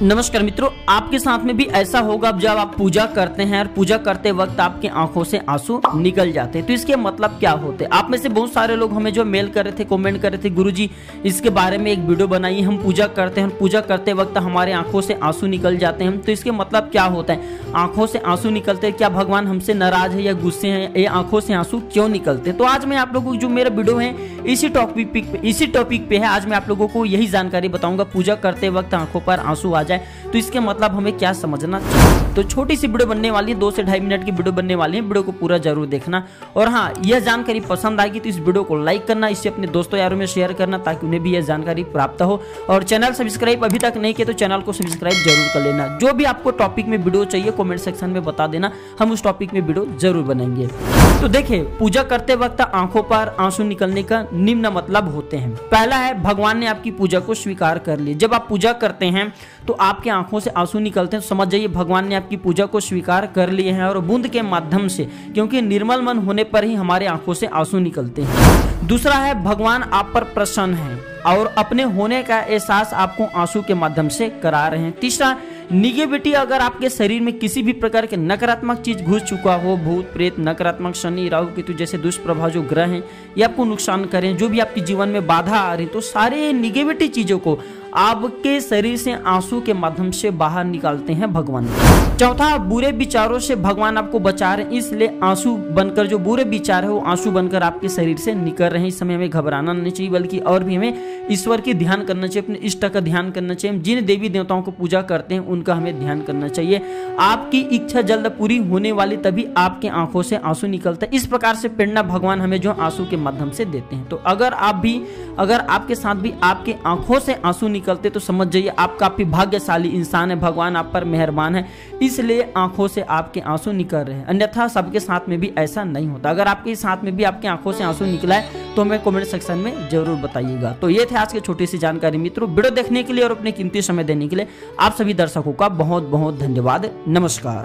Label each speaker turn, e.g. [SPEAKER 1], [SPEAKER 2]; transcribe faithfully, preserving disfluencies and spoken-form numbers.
[SPEAKER 1] नमस्कार मित्रों, आपके साथ में भी ऐसा होगा जब आप पूजा करते हैं और पूजा करते वक्त आपकी आंखों से आंसू निकल जाते हैं। तो इसके मतलब क्या होते हैं? आप में से बहुत सारे लोग हमें जो मेल कर रहे थे, कमेंट कर रहे थे, गुरुजी इसके बारे में एक वीडियो बनाइए, हम पूजा करते हैं, पूजा करते वक्त हमारे आंखों से आंसू निकल जाते हैं। तो इसके मतलब क्या होता है? आंखों से आंसू निकलते हैं, क्या भगवान हमसे नाराज है या गुस्से हैं? ये आंखों से आंसू क्यों निकलते हैं? तो आज मैं आप लोगों को जो मेरा वीडियो है इसी टॉपिक पे इसी टॉपिक पे है। आज मैं आप लोगों को यही जानकारी बताऊंगा। पूजा करते वक्त आंखों पर आंसू आ जाए तो इसके मतलब हमें क्या समझना चाहिए। तो छोटी सी वीडियो बनने वाली है, दो से ढाई मिनट की वीडियो बनने वाली है। वीडियो को पूरा जरूर देखना। और हाँ, यह जानकारी पसंद आएगी तो इस वीडियो को लाइक करना, इससे अपने दोस्तों यारों में शेयर करना ताकि उन्हें भी यह जानकारी प्राप्त हो। और चैनल सब्सक्राइब अभी तक नहीं किया तो चैनल को सब्सक्राइब जरूर कर लेना। जो भी आपको टॉपिक में वीडियो चाहिए कमेंट सेक्शन में बता देना, हम उस टॉपिक में वीडियो जरूर बनाएंगे। तो देखिए, पूजा करते वक्त आंखों पर आंसू निकलने का निम्न मतलब होते हैं। पहला है, भगवान ने आपकी पूजा को स्वीकार कर लिया। जब आप पूजा करते हैं तो आपके आंखों से आंसू निकलते हैं, समझ जाइए भगवान ने आपकी पूजा को स्वीकार कर लिए हैं। और बूंद के माध्यम से, क्योंकि निर्मल मन होने पर ही हमारे आंखों से आंसू निकलते हैं। दूसरा है, भगवान आप पर प्रसन्न है और अपने होने का एहसास आपको आंसू के माध्यम से करा रहे हैं। तीसरा, निगेटिविटी, अगर आपके शरीर में किसी भी प्रकार के नकारात्मक चीज घुस चुका हो, भूत प्रेत, नकारात्मक शनि राहु केतु जैसे दुष्प्रभाव जो ग्रह हैं ये आपको नुकसान करें, जो भी आपके जीवन में बाधा आ रही, तो सारे निगेटिविटी चीजों को आपके शरीर से आंसू के माध्यम से बाहर निकालते हैं भगवान। चौथा, बुरे विचारों से भगवान आपको बचा रहे हैं, इसलिए आंसू बनकर, जो बुरे विचार है वो आंसू बनकर आपके शरीर से निकल रहे हैं। इस समय हमें घबराना नहीं चाहिए, बल्कि और भी हमें ईश्वर की ध्यान करना चाहिए, अपने इष्ट का ध्यान करना चाहिए। जिन देवी देवताओं को पूजा करते हैं उनका हमें ध्यान करना चाहिए। आपकी इच्छा जल्द पूरी होने वाली, तभी आपके आंखों से आंसू निकलता है। इस प्रकार से प्रेरणा भगवान हमें जो आंसू के माध्यम से देते हैं। तो अगर आप भी अगर आपके साथ भी आपके आंखों से आंसू निकलते तो समझ जाइए आप काफी भाग्यशाली इंसान है, भगवान आप पर मेहरबान है, इसलिए आंखों से आपके आंसू निकल रहे हैं। अन्यथा सबके साथ में भी ऐसा नहीं होता। अगर आपके साथ में भी आपकी आंखों से आंसू निकला है तो हमें कमेंट सेक्शन में जरूर बताइएगा। तो ये थे आज की छोटी सी जानकारी मित्रों। वीडियो देखने के लिए और अपने कीमती समय देने के लिए आप सभी दर्शकों का बहुत बहुत धन्यवाद। नमस्कार।